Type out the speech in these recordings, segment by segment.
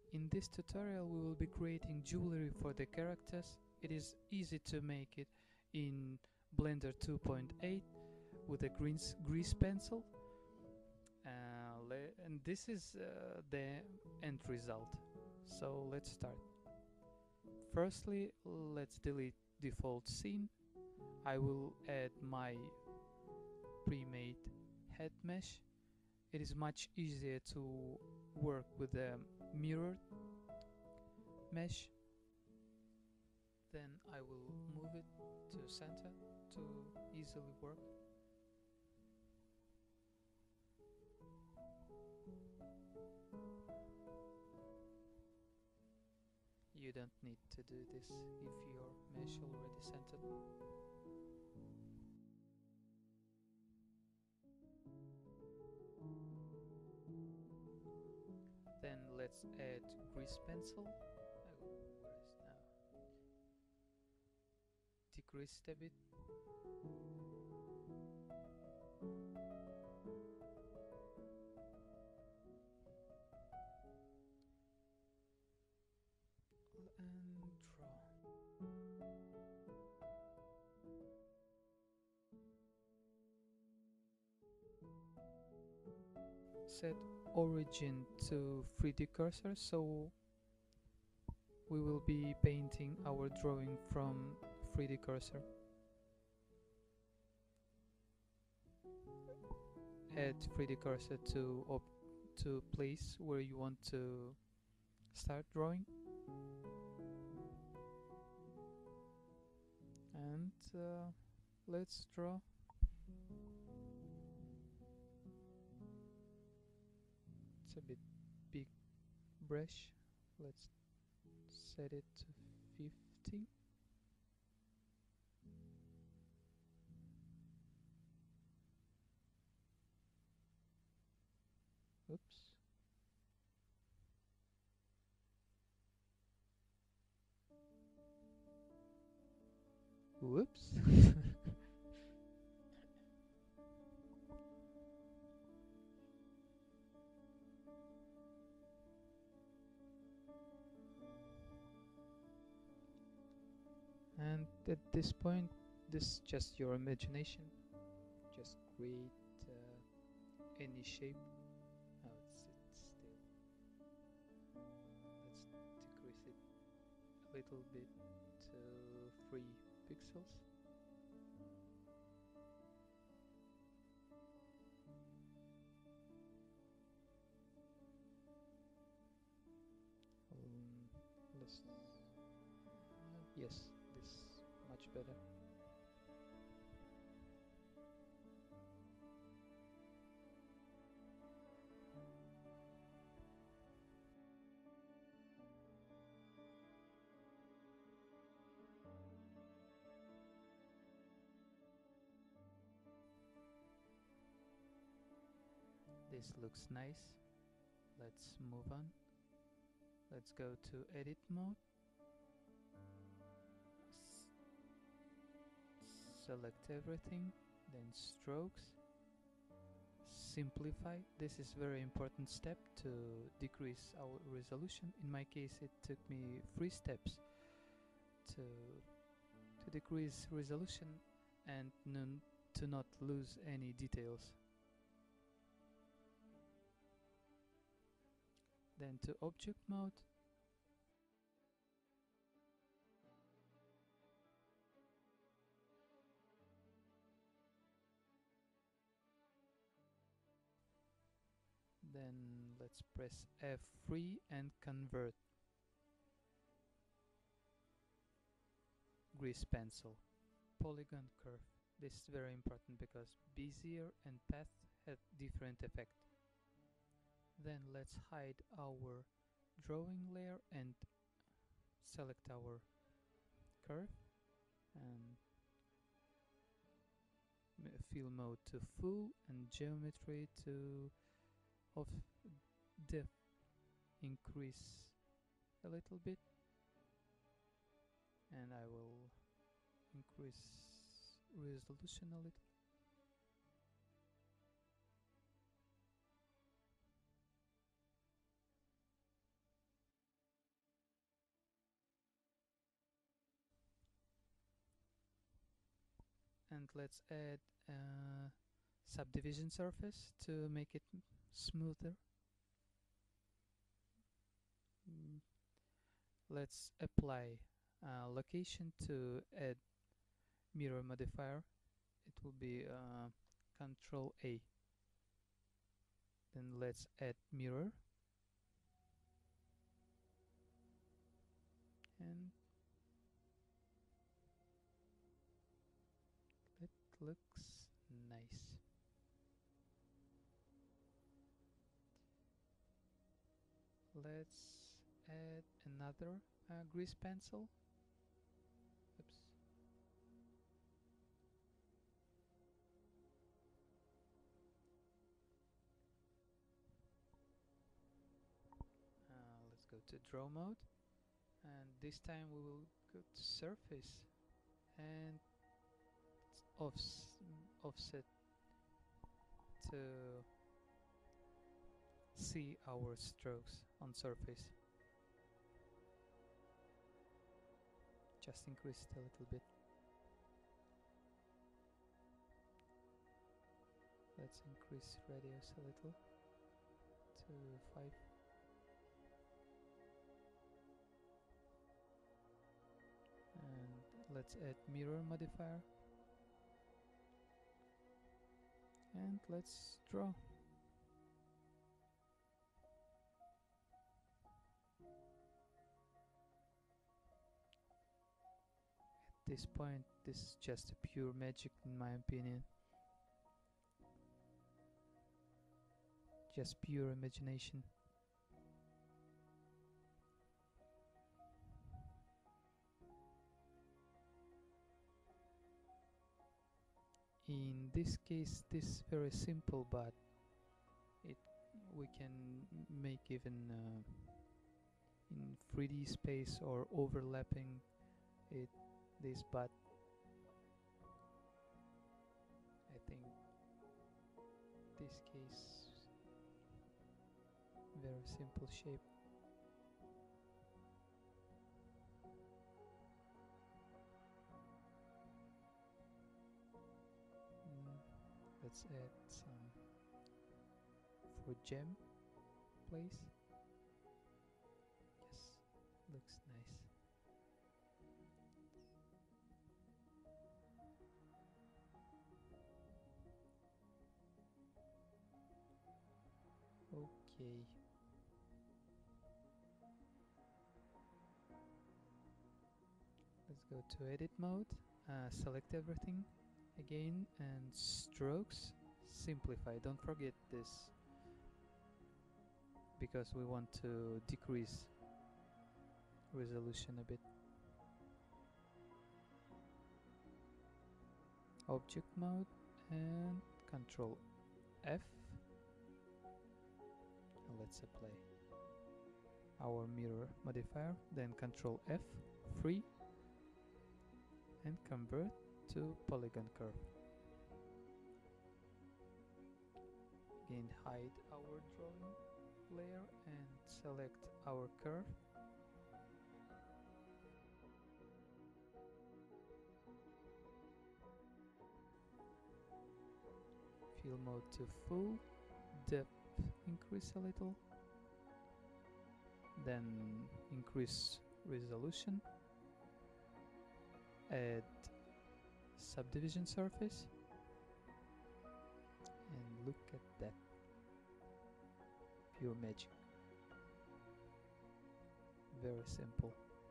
In this tutorial we will be creating jewelry for the characters. It is easy to make it in Blender 2.8 with a grease pencil, and this is the end result. So let's start. Firstly, let's delete default scene. I will add my pre-made head mesh. It is much easier to work with a mirrored mesh. Then I will move it to center to easily work. You don't need to do this if your mesh already centered. Then let's add grease pencil. Where is it now? Decrease it a bit. And draw. Set origin to 3D cursor, so we will be painting our drawing from 3D cursor. Add 3D cursor to place where you want to start drawing, and let's draw. It's a bit big brush. Let's set it to 50. Oops. Whoops. And at this point, this is just your imagination. Just create any shape. Oh, it's still. Let's decrease it a little bit to 3 pixels. Let's yes, this much better. This looks nice. Let's move on. Let's go to edit mode. Select everything, then strokes. Simplify. This is very important step to decrease our resolution. In my case, it took me 3 steps to decrease resolution and to not lose any details. Then to object mode. Then let's press F3 and convert. Grease pencil. Polygon curve. This is very important because bezier and path have different effect. Then let's hide our drawing layer and select our curve and fill mode to full and geometry to of depth increase a little bit, and I will increase resolution a little. And let's add subdivision surface to make it smoother. Let's apply location to add mirror modifier. It will be Control A. Then let's add mirror, and it looks nice. Let's add another grease pencil. Oops. Let's go to draw mode, and this time we will go to surface and offset to see our strokes on surface. Just increase it a little bit. Let's increase radius a little to 5. And let's add mirror modifier. And let's draw. At this point, this is just a pure magic in my opinion. Just pure imagination. In this case, this is very simple, but we can make even in 3D space or overlapping this, but I think this case very simple shape. Let's add some for gem place. Yes, looks nice. Okay. Let's go to edit mode, select everything again, and strokes, simplify. Don't forget this, because we want to decrease resolution a bit. Object mode and Control F. Let's apply our mirror modifier, then Control F, free, and convert to polygon curve. Again, hide our drawing layer and select our curve. Fill mode to full, depth increase a little, then increase resolution, add subdivision surface, and look at that, pure magic. Very simple.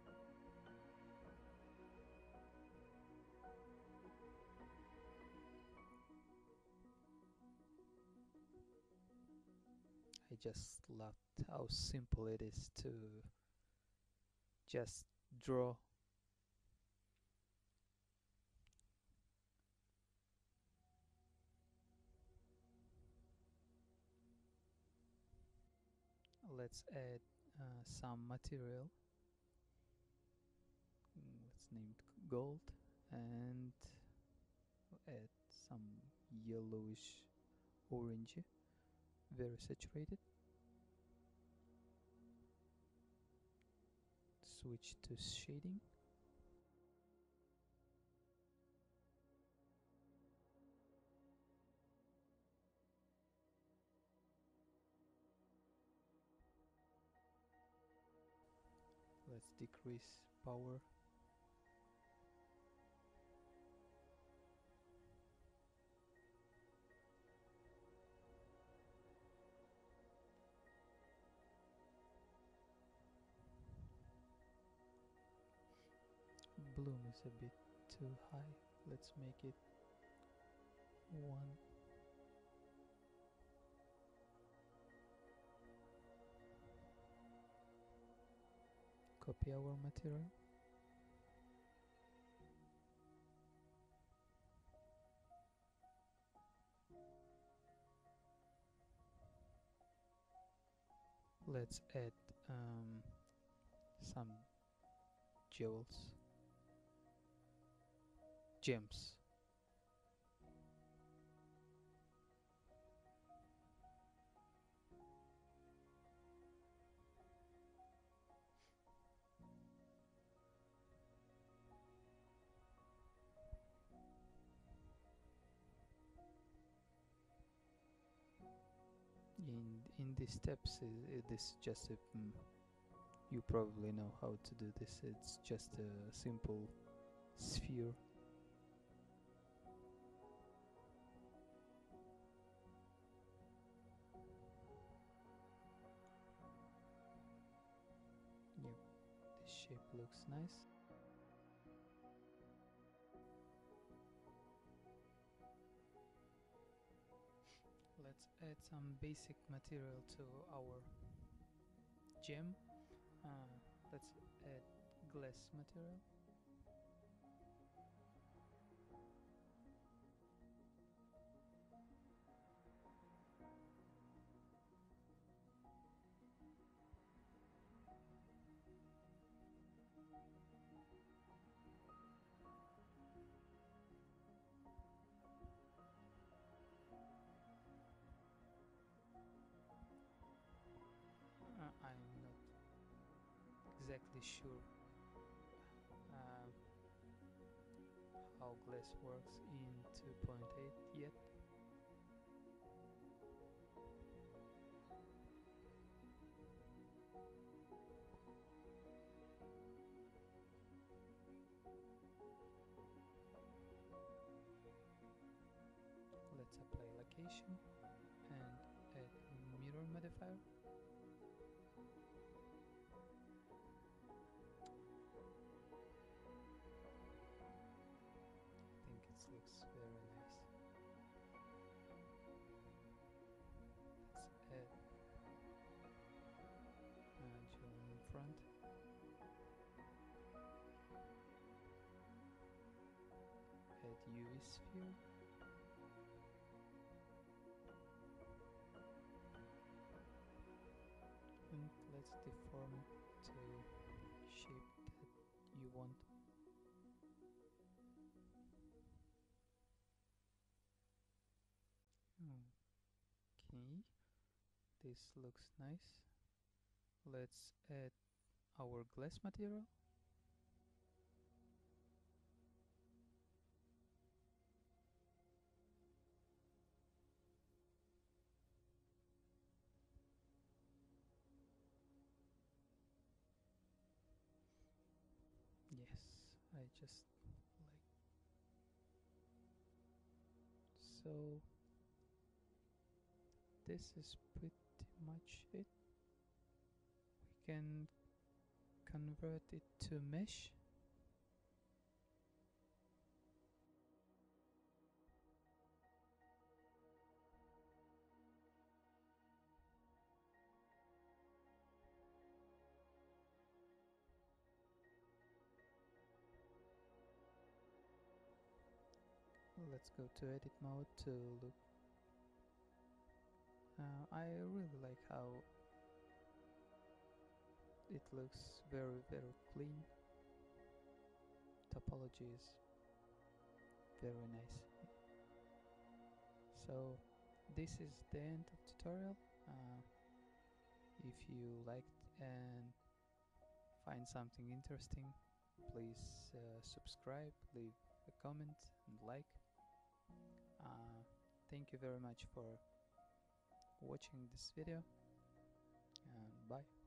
I just loved how simple it is to just draw. Let's add some material. Let's name it gold, and add some yellowish orange, very saturated. Switch to shading. let's decrease power. Bloom is a bit too high. Let's make it 1. Copy our material. Let's add some gems. In these steps, this just a, you probably know how to do this. It's just a simple sphere. Yep, this shape looks nice. Let's add some basic material to our gem. Let's add glass material. I'm not exactly sure how glass works in 2.8 yet. Let's apply location and add mirror modifier. I think it looks very nice. Let's add jewel in front. Add UV sphere. And let's deform it to shape that you want. Okay, this looks nice. Let's add our glass material. Yes, I just like so. This is pretty much it. We can convert it to mesh. Let's go to edit mode to look. I really like how it looks very clean. Topology is very nice. So this is the end of tutorial. If you liked and find something interesting, please subscribe, leave a comment and like. Thank you very much for watching this video, and bye.